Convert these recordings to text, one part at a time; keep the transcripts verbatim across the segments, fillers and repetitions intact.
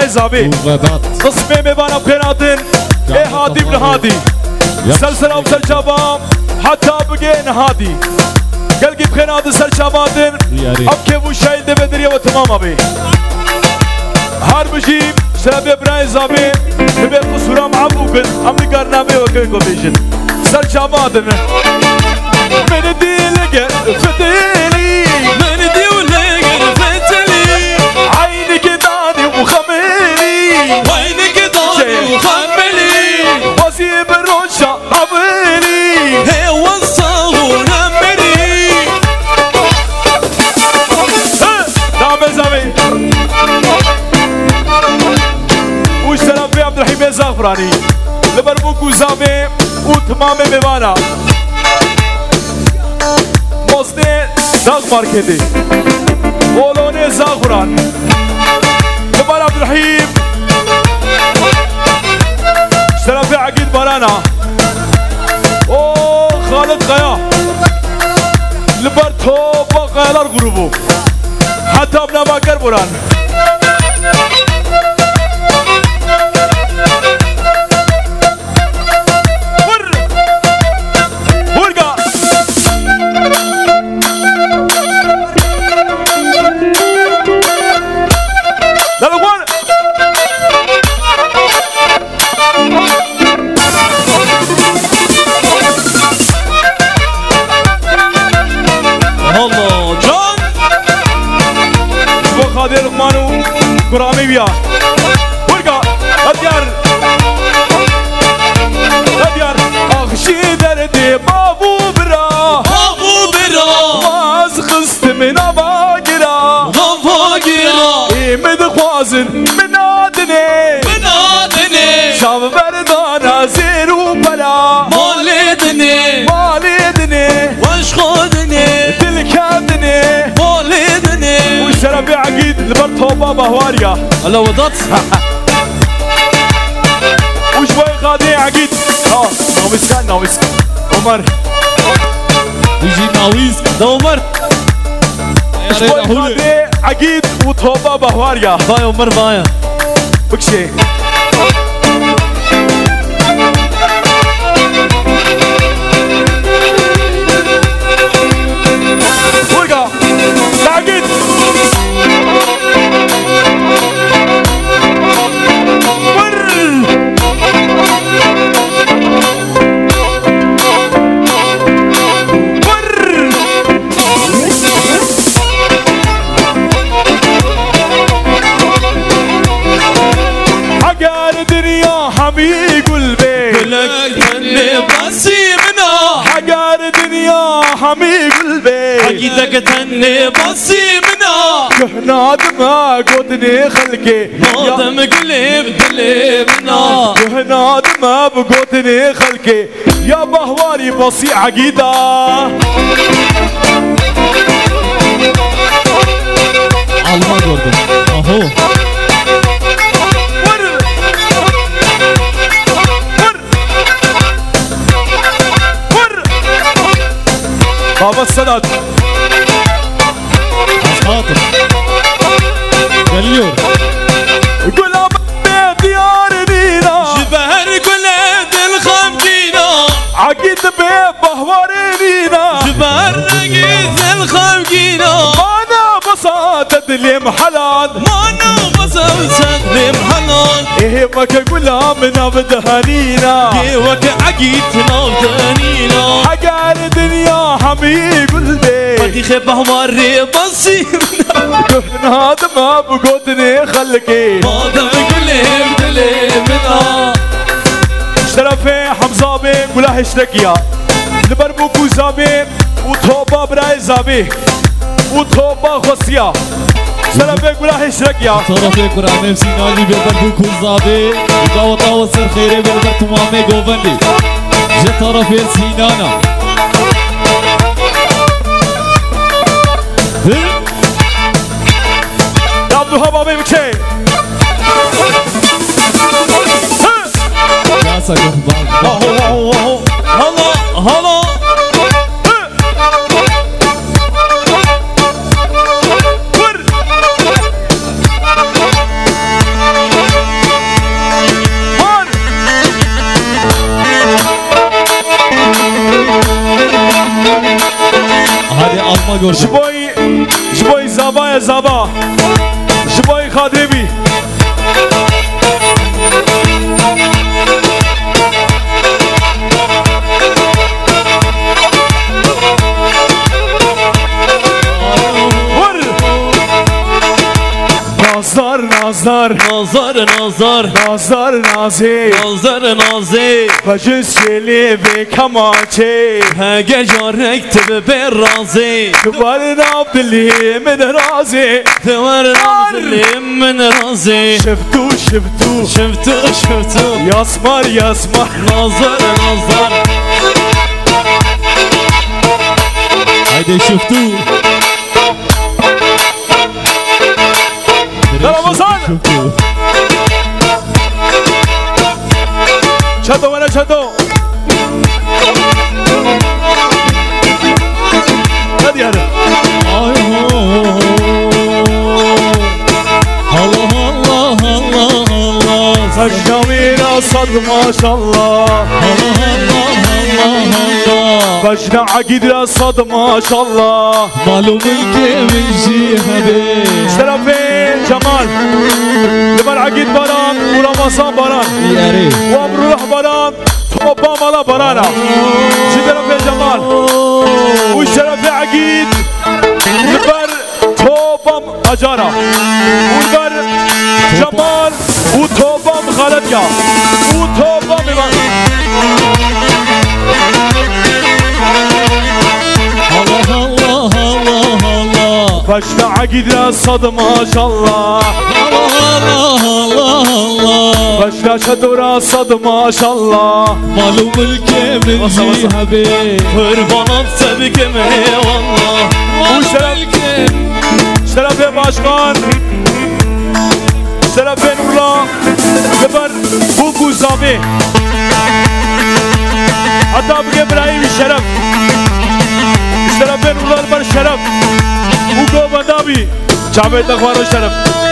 براي زابي قسمي مبانا بخيراتن ايه هادي ابن هادي سلسلة وسل شباب حتى بقين هادي قلقي بخيرات سل شباباتن ابكي وشايل دي بدرية وتمام ابي هار بجيب شرابي براي زابي تبي قصورة معبوكن امي قرنامي وكيكو بيشن سل شباباتن من دي لقى فتيلي من دي ولقى فتيلي عينك داني وخميلي عينك داني وخميلي وسيب الرشا عبيلي هي وصل ونمري دعم زمي وش ترى في عبد الرحيم الزغفراني لبربوك وزامي وتمامي ببانا مصنع داغ ماركتي بولوني زغفران لبر عبد الرحيم اشترى في عقيد بارانا اوه خالد غيا لبر توبا غيلار غروبو حتى ابنا باكر بران قرامي بيا ورقة أديار أديار أخشي دردي بابو برا بابو برا واز خست من أباقرا أباقرا إيمد خوازن من آدني من آدني شاب بردانا زير وبلا مالدني مالدني وش خودني تلكادني مالدني وش ربي عقيد لبرت هوبا بهواريا هلا وضعت وش باي خادي عقيد اه ناويس كان ناويس عمر يجي ناويس ده عمر وش باي خادي عقيد وتهوبا بهواريا باي عمر باي بكشي ورقة عقيد حمي قلبي لك تني بسي منا حقار دنيا حمي قلبي حقيتك تني بسي منا كهنا دما قوتني خلقي نادم قلب دلي منا كهنا دما بقوتني خلقي يا بهواري بسي عقيدة الله قردم اهو بابا السداد خاطر قليور قلب ديار دينا جبهر قلد الخمكينا عقيد بهوار دينا جبهر عقيد الخمكينا مانا بساطة دليم حلال مانا بساطة دليم حلال ايه وك قلا من بدهنينا ايه وك عقيد نودنينا حقار دنيا حمي قلبي بدي خبه مري بصيرنا كهنا دما بقوتني خلقي ما دم قلب دلي منا شرفي حمزة بي ولا هشتكيا لبربوك وزابي وتوبا براي زابي وتوبا خصيا شرفي ولا هشتكيا شرفي قرامي سينالي بلبربوك وزابي وداوطا وصر خيري بلبر تمامي قوبندي جطرفي سينانا عبدو هبابي بكشي ياسا قهبان هلا هلا جبوي جبوي زابا يا زابا جبوي خادمي نظر نظر نظر نظر نظر نازی نظر نازی بجز شلی به کمانچه هگه جارک تبه به رازی دوبار ناب دلی من رازی دوبار ناب دلی من رازی شفتو شفتو شفتو شفتو یاسمار یاسمار نظر نظر هایده شفتو رمضان چطور ولا چطور هادي هذا الله الله الله الله سجامينا صد ما شاء الله الله الله الله بجنا عقيد صد ما شاء الله معلوم الكيمن جهبي شرفين جمال لبر عقيد بران ورمضان بران يا ريت وامر روح بران توبا مالا برانا شرفين جمال وشرف عقيد لبر توبا اجارا ولبر جمال وتوبا مخالديا وتوبا مبان الله الله الله الله بجنا عقيد صد ما شاء الله الله الله الله بجنا شدورا صد ما شاء الله معلوم الكيمن جهبي قربانات سبك مهي والله وشرف شرف باشقان شرف نورلا لبر بوكو زامي حتى بقى ابراهيم الشرف شرف نورلا لبر شرف بوكو بندابي جامعة اخوار الشرف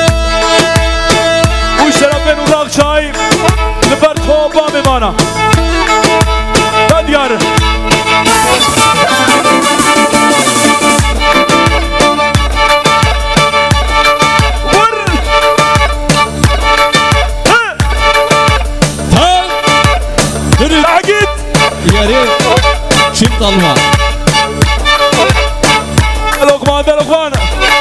وشرف نورلا شاي لبر توبا ميمانا داديار عقيد يا ريت شم طلبها الاخوان الاخوان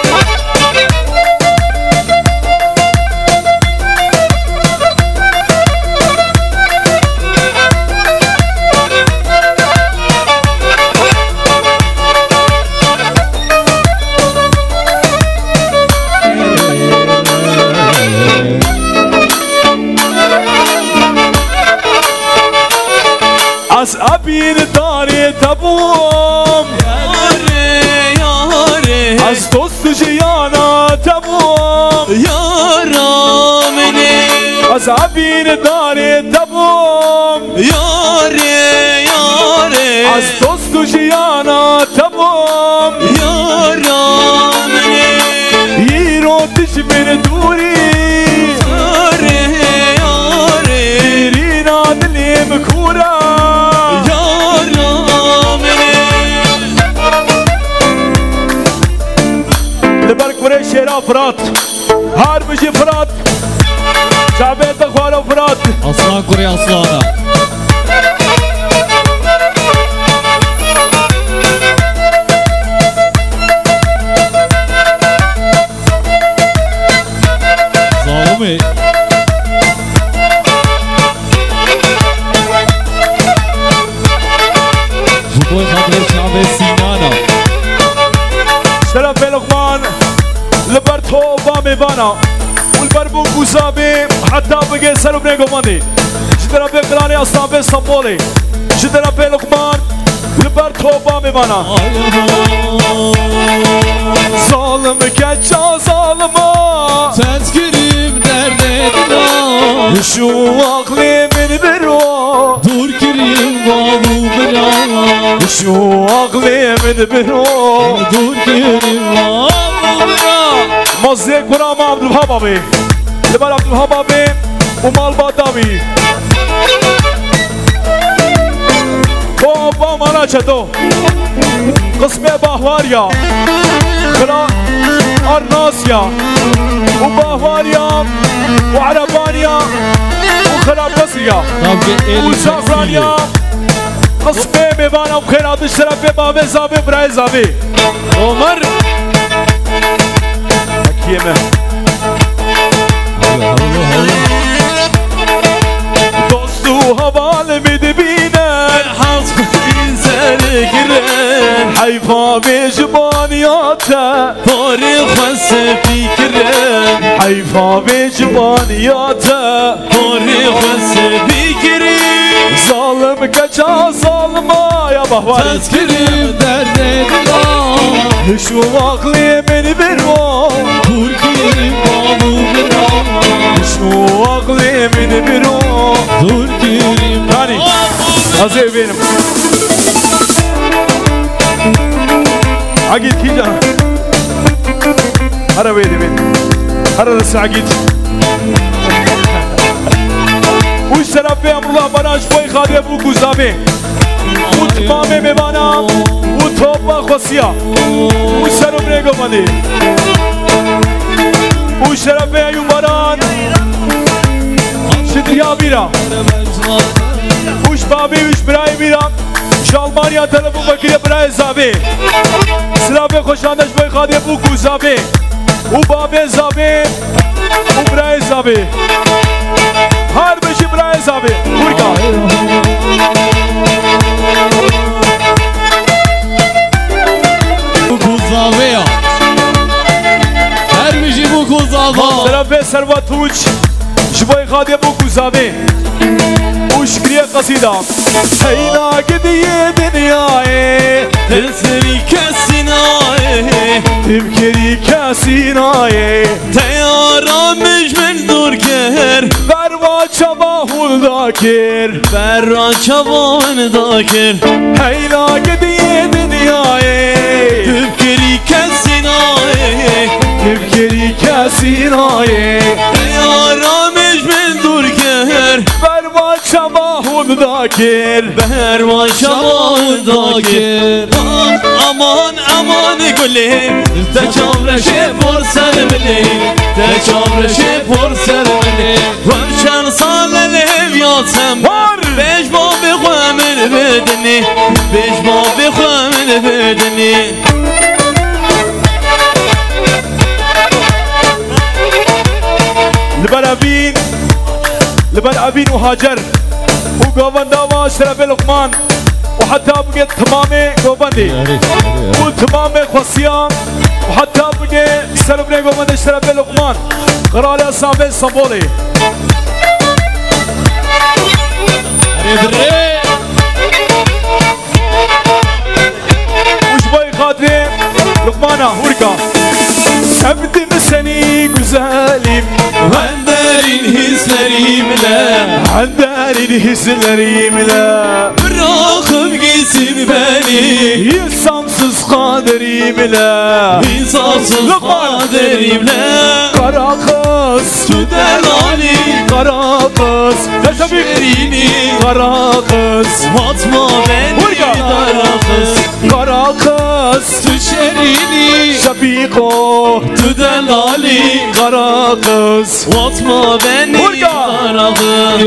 أبين داري تبوم ياري ياري از دوست جیانا تبوم يارامني از أبين داري تبوم ياري ياري از دوست جیانا تبوم يارامني يرو تشمن دوري ياري ياري يرينا دلي مكورا لبرك شيرا فرات هار بجي فرات شعبيت اخوانه فرات اصلان كوري اصلانا ظالمي جبوي خاطر شعب سينانا شرف لقمان لبر توبا ميبانا والبر بوكو زابي حتى بقي سلو بنيقو ماندي جدنا بقلاني اصلا بسطنبولي جدنا بلقمان لبر توبا ميبانا ظالم كجا ظالما تذكريم nerededir شو عقلي من برو دور كريم بابو برا شو عقلي من برو دور كريم بابو برا مزيك برام عبد الوهاب ابي لبر عبد الوهاب ابي ومال بادامي توبا مانا چتو قسم باهواريا خلا أرناسيا وباهواريا وعربانيا وخلا بصريا وزعفرانيا قسم ميوانا وخيرات الشرف بابي زابي براي زابي عمر حكيمة دوستو هوال مدبينا حظ إنسان كرن حيفا بجبانياتا طارق خس فكرن حيفا بجبانياتا طارق خس فكرن ظالم كجا ظالما يا بهواري تذكرم درد دلا شو عقلي من بروا تركيم بابو برا شو عقلي من بروا تركيم هاني هذا بينم عقيد كيجا هذا ويدي وين هذا لسه عقيد وش سراب في أمر الله براش بوي خادي أبو كوزابي وتمامي مبانا وتوبا خصيا وش سراب نيجو مالي وش سراب في أيوم بران شدريا بيرا وش بابي وش براي بيرا شالمانيا تلفو بكري براي زابي سراب خوشاندش بوي خادي أبو كوزابي وبابي زابي وبراي زابي هر بشی برای زابی بورکا بوكوزافيا هر بشي بوكوزافا طرف ثروت توچ جبای خادی بوکوزابی وشکریه قصیده هینا گدیه دنیای تسري كسناي تبکری کسینای تيارا مش من دور كهر بروا چبا هول داکر برا چوان داكر هینا گدیه دنیای تبكري كسناي تبکری کسینای تيارا مش من دور كهر بروا چبا هول داکر برا چوان داكر امان امان قولي تجامرشي فرسر مني تجامرشي فرسر مني ومشان صال الهبياتم بيش ما بخوا من بدني بيش ما بخوا من بدني لبرابين لبرابين وهاجر وقوان داوا شرف لقمان وحتى بقيت تمامي قوباندي وتمامي خصيان وحتى بقيت سلبني قوباندي شرف لقمان قرالي أصابي صبولي وش باي خاطري لقمانا هوركا سبت مسني güzelim Handerin hislerimle Handerin hislerimle bırakıp gitsin beni İnsansız kaderimle İnsafsız kaderimle Kara kız Tüdelali Kara kız Şerini Kara kız Atma beni Buraya. kara kız Kara kız Tüşerini Şafiko Tüdelali Kara kız Atma beni Buraya. kara kız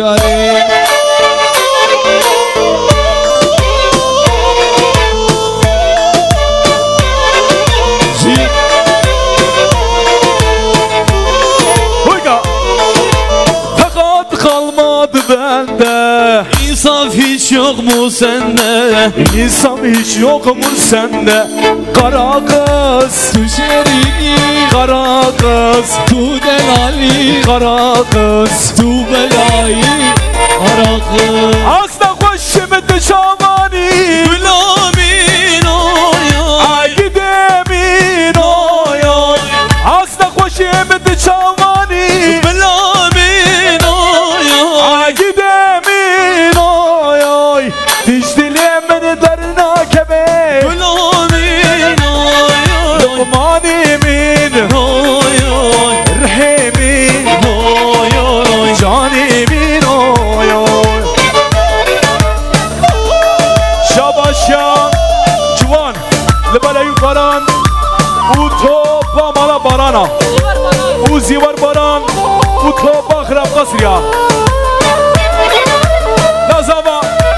Buraya. Fakat kalmadı bende İnsaf hiç yok mu sende İnsan hiç yok mu sende Kara kız Tüşerini Kara kız Tüdelali Kara kız Tu belayı kara kız Asla koşumu şamani Gülamin oy Ay gidemin oy oy Asla koşumu şamani Gülamin oy Ay gidemin oy oy Diş dilim beni darına kebe Gülamin oy Lokmanimin oy oy Rahimin oy oy Canimin oy oy Şabaşya Civan خراب قصريا نازابا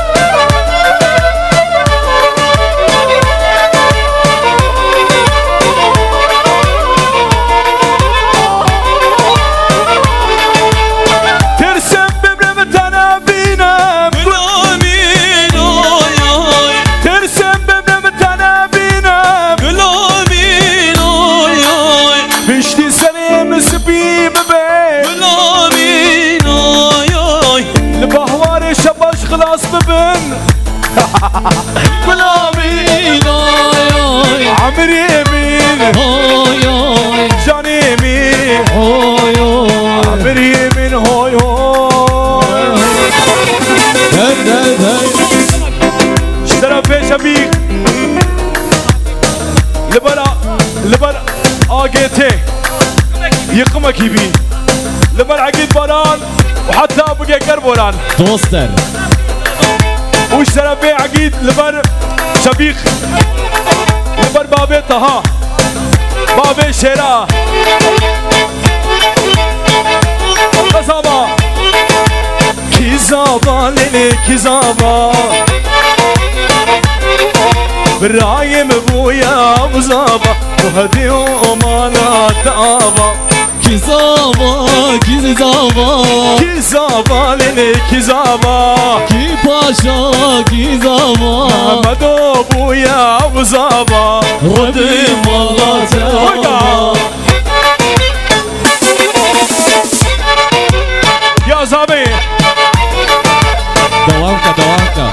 ترسم ببرمتنا بينا بالامين اوي ترسم ببرمتنا بينا بالامين اوي بشتي سليم سبي ببين بالامين اوي البهوار شباش خلاص ببن بالامين اوي عمري يمين اوي جاني يمين اوي عمري يمين هوي هوي هد هد هد اشترى في شبيك لبرا لبرا اجيتي يقمك يبي لبرا عقيد باران وحتى بقى كربوران دوستر واشترى في عقيد لبر شبيك لبر بابي طه بابي شيرا قصبا كيزابا ليلي كيزابا برايم بويا وزابا وهدي ومالا تابا كيزابا كيزابا كيزابا ليلي كيزابا كي باشا كيزابا محمدو بويا وزابا ردي والله تابا يا زابي دوامك دوامك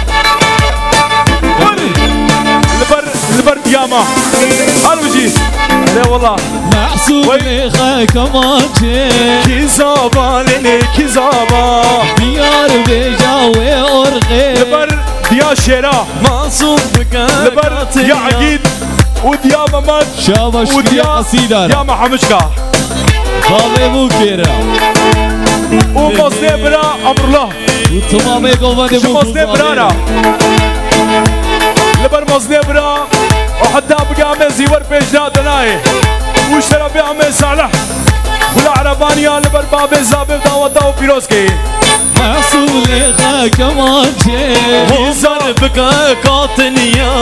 لبر لبر دياما الوجي لا والله محسوب لي كمان جي كيزابا ليلي كيزابا ديار بجاوي أرغي لبر ديا شيرا معصوب بك لبر يا عقيد وديا ممد شابش يا وديا قصيدة يا محمشكا خالي بوكيرا ومصنع برا امر الله وتمامي قواني شو مصنع برانا لبر مصنع برا وحتى بقى عمل زيور بيجنا دناي وشرا بيعمل صالح ولا عربانيا لبر بابي زابب داوتا وفيروسكي محسوب لي كمان جي وزر بك قاطنيا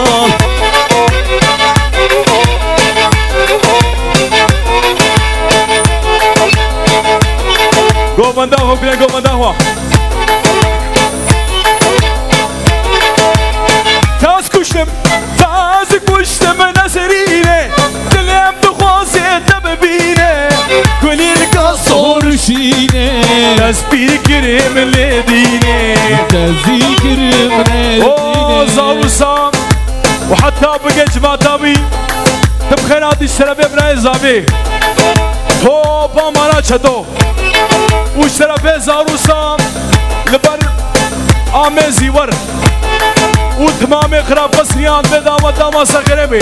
Go mandaho, bine go mandaho. Taz kuştum, taz kuştum nasirine. Dilim dukhwazi tabibine. Kulir kasor صورشيني taz bir kirim ledine. تذكر من Oh zavusam, وحتى بقيت ما تبي. تبخير هذه الشربة بناي زابي. هو بامانا چتو. وشرفه زاروسام لبر آمزی ور و تمام خراب قصریان به دامت داما سخره بی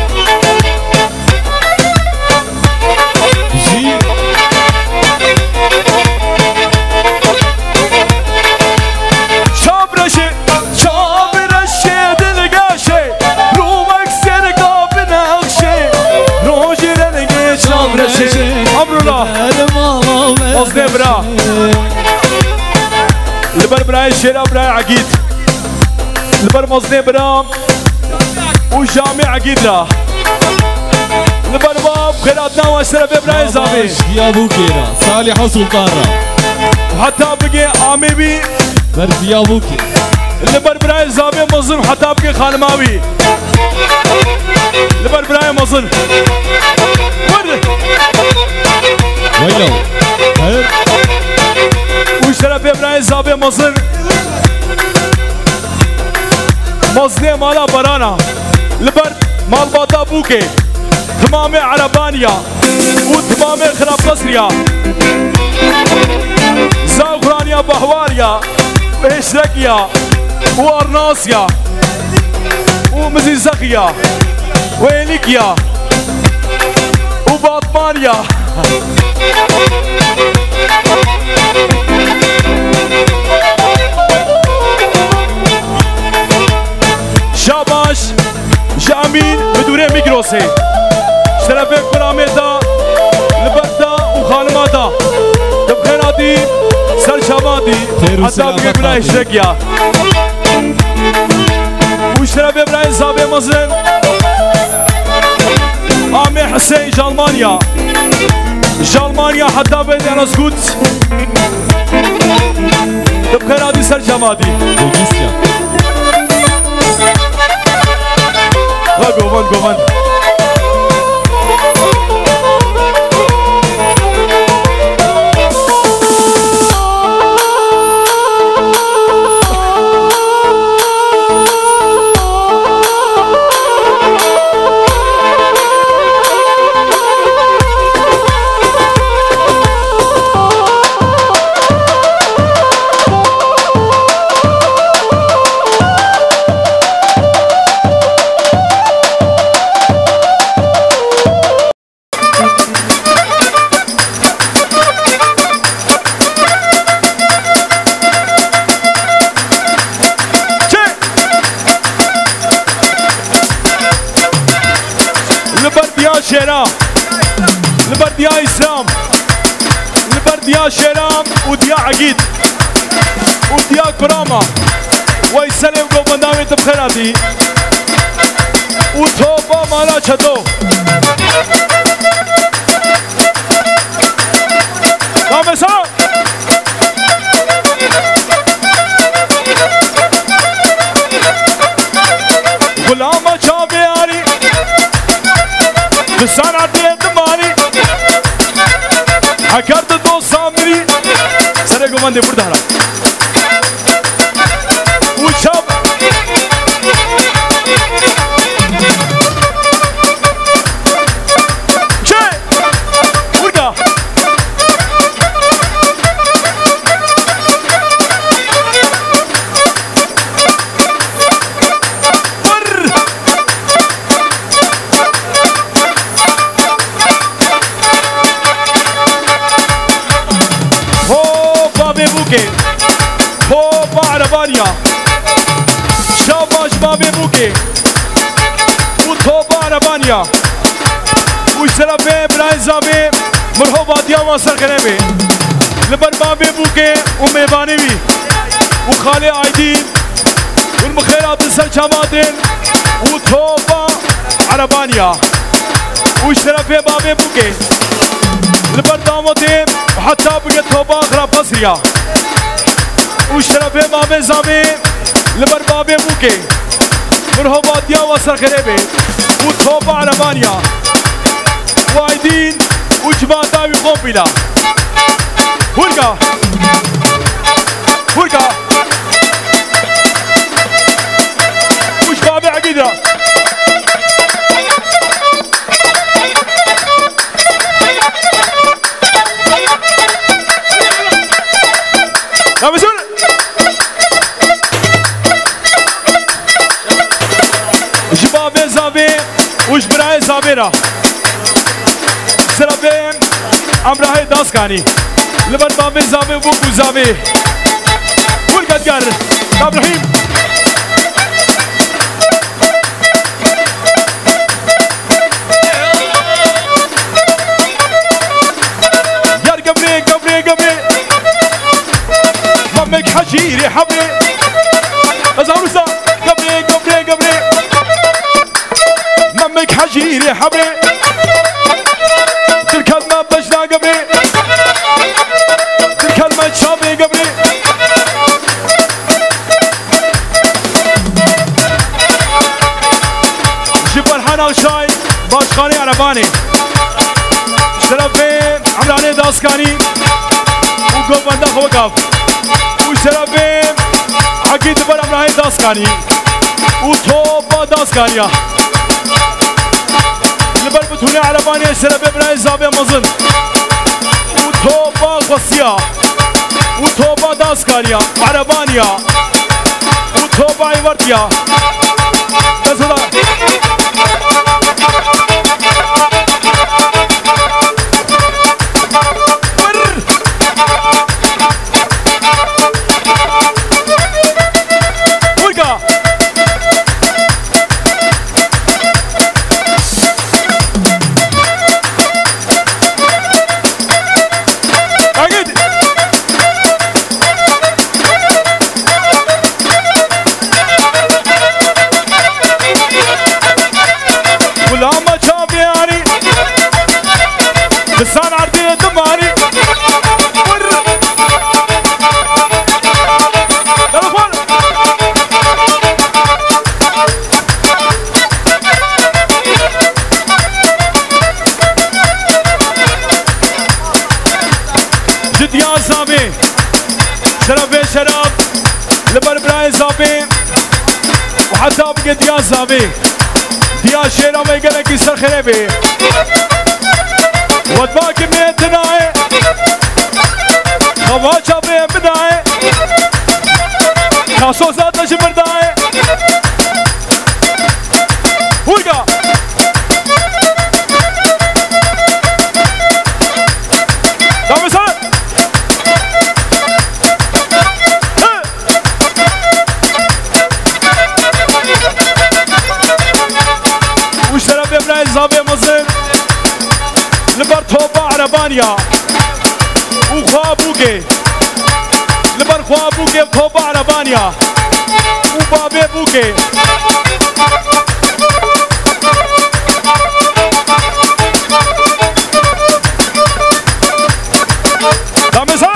شابرشه شابرشه دلگاشه رومک سرگا بناخشه روژی رنگه شابرشه امرولا مصنع برا لبر براي شيرا براي عقيد لبر مصنع برا وجامع عقيد لا لبر باب خيراتنا واشرف براي زابي يا بوكيرا صالح وسلطان وحتى بقي عامي بي برد يا بوكي لبر براي زابي مظلم حتى بقي خالماوي لبر براي مظلم ورد ويلو وشرف براي زابي مظلم مصنع مالا برانا لبر مال باتا بوكي تمام عربانيا وتمام خراب قصريا زاغرانيا بهواريا وهشركيا وارناسيا ومزيزخيا ويليكيا وباطمانيا شاباش جامين بدوري ميكروسي شرفك براميتا لبرتا وخانماتا تبخيراتي هادي سر شمادي حتى بقى بلا اشتركيا واشترى ببراي زابي مزن عمي حسين جالمانيا جالمانيا حتى بيت انا سكوت تبقى هادي سر شمادي ها قومن قومن شيرام لبرديا إسلام لبرديا شيرام وديا عقيد وديا كرامة ويسلم قوم دامي تبخيراتي وتوبا مالا شدو رامسا غلامة شابي علي لسان عدي دماني حكرت دو سامري سرقو من دي بردهرا وشاب شي ورقا هوبا عربانيا شاباش بابي بوكي وتوبا عربانيا وشرفي براي زابي مرحبا دياما سر غريبي لبر بابي بوكي وميباني بي وخالي عايدين والمخيرات سر شاماتين وتوبا عربانيا وشرفي بابي بوكي لبر داموتين وحتى بقى توبا اخرى بصريا وشرفي بابي زامي لبر بابي بوكي مرحبا دياما سر غريبي وتوبا عربانيا وايدين وجبان داوي قنبلة هورقا هورقا وش بابي عقيدة يا مسؤول وش بابي زابي وش براي زابيرا سرابين امراهي داسكاني لبن بابي زابي بوكو زابي والقدقر عبد الرحيم يا قبري قبري قبري مامك حجيري حبري ازاروسا قبري قبري قبري مامك حجيري حبري الكلمة بجنا قبري الكلمة شابي قبري جبر حنا وشاي باشخاني عرباني شرفين عمراني داسكاني وقوم بندخ وقف وشرفين عقيد بر عمراني داسكاني وطوبة داسكانيا لبر بتوني عربانية شربي براي زابي مزن وطوبة غصية وطوبة داسكانيا عربانية وطوبة عيورتيا تزدا ورقا عقيد شرف شرف لبر براي زابي وحتى بقى ديان زابي ديان شيرا ما يقلق يسر خريبي ودما كمية تناي خوا شابي بداي خاصو زاد نجم بداي ويقا دام سنة وشرب ابراهيم زابي مزن لبر توبا عربانيا وخوابوكي لبر خوابوكي توبا عربانيا وبابي بوكي دامسا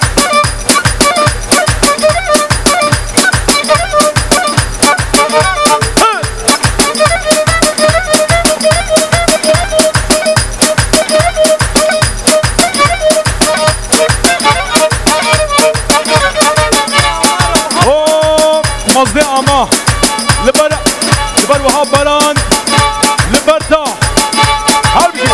مصدي اما لبر لبر وهاب بران لبرتا هربي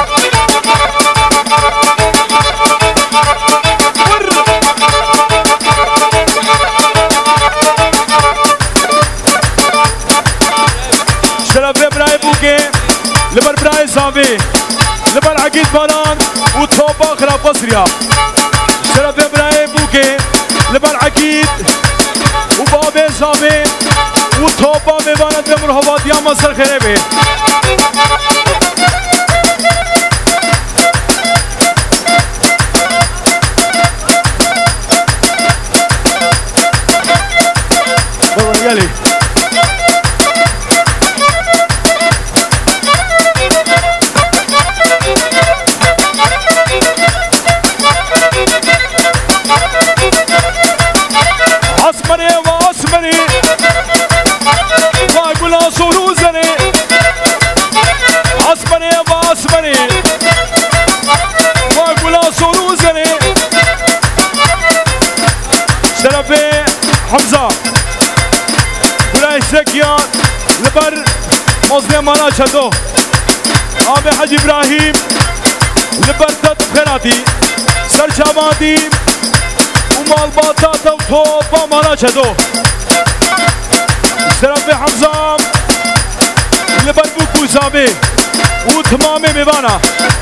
شرف براي بوكي لبر براي زافي لبر عقيد بران وتوبا خراب بصريا شرف براي بوكي لبر عقيد وبابي زابي وتوبا ميبانا دمر هواد يا مصر خريبي يلي عصمني وعصمني واقول صوروزني عصمني وعصمني واقول صوروزني شرفي حمزة ولا زكيان لبر مظلم انا شدو ابي حج ابراهيم لبر تد خيراتي سر شامادي ومال باطاطا وطوبا مانا شدو شرف حمزة لبر بوكو زابي وتمامي ميبانا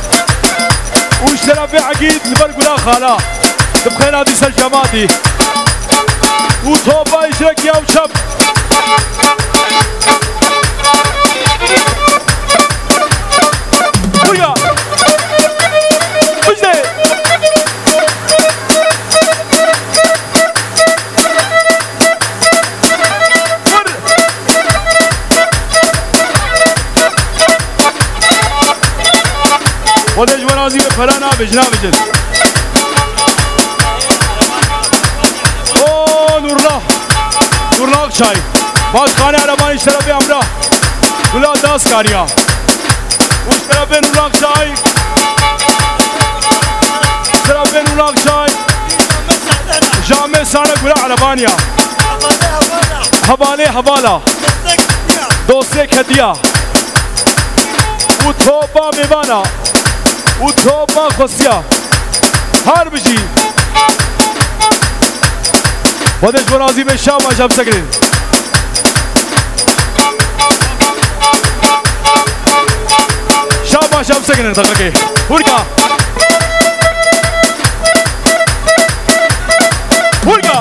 وشرف عقيد لبر قلا خالا تبخيراتي سر شامادي وطوبا يشرك يا وشب ويا بجدي ور ودج ورازي بفرانا بجنا بجن اوه نور الله نور الله شاي بعد خانه عرباني شرفي امرا كلها داس كاريا وشرفي نور الله شاي شرفي نور الله شاي جامع سانه كلها عربانيا حبالي حبالا دوستك هديه وتوبا ميبانا وتوبا خصيا هر بجي ودش برازي بالشام ما شاف سكرين شام ما شاف سكرين دقيقة ورقة ورقة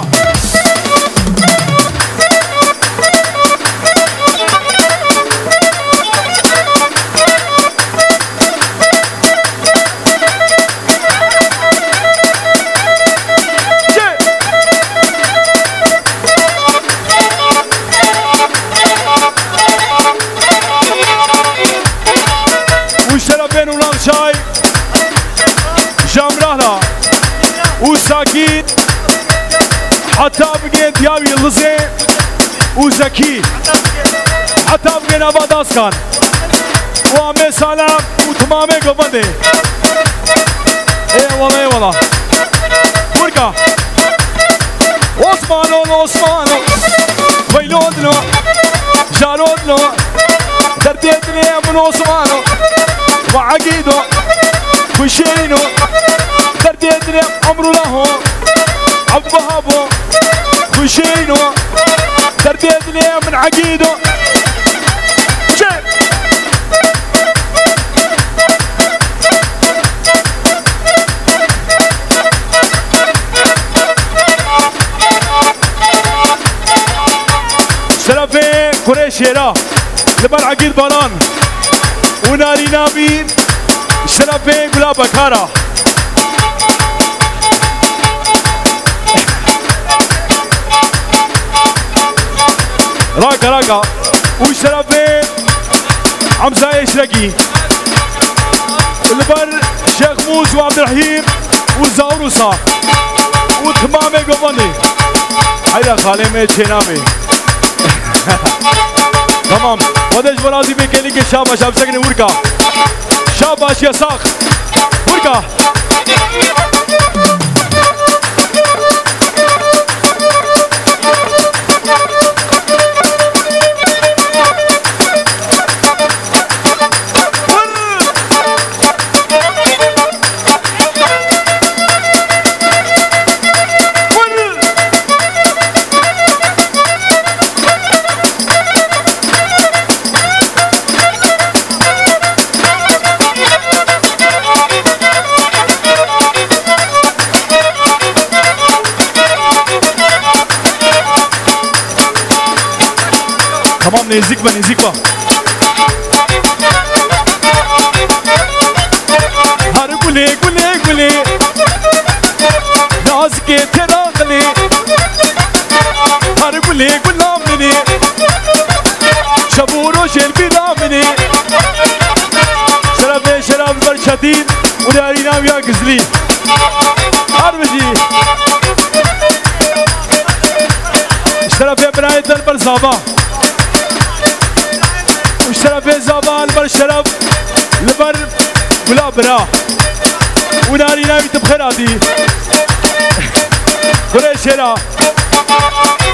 شاي جامرهلا وساكين حتى بقيت ياوي يلزي وزكي حتى بقيت اباداس كان وامي سلام وتمامي قبندي ايه والله ايه والله ورقة عثمانو عثمانو ويلودنو جارودنو درديتني من عثمانو وعقيدو وشينو درديتني عمرو له عبهابو وشينو درديتني من عقيدو شرفي قريشيرا لبر عقيد باران وناري نابين شرفي قلا بكارا راكا راكا وشرفي عمزة يشرقي لبر شيخ موس وعبد الرحيم والزاوروسا وتمامي قواني هيدا خالي تشينامي تمام ودش برازي بيكيلي كي شاباش امسكني وركا شاباش يا ساق وركا تمام نزيك با نزيك با هر گلی گلی گلی ناز کے تیرا گلی هر گلی گلام منی شبورو شیر بیدا منی شرف شرف بر شدید وداری نام یا گزلی هر بجی شرف برای دل بر زابا وشرف زابان بر شرف لبر ولا برا وناري ناوي تبخيراتي قريش هنا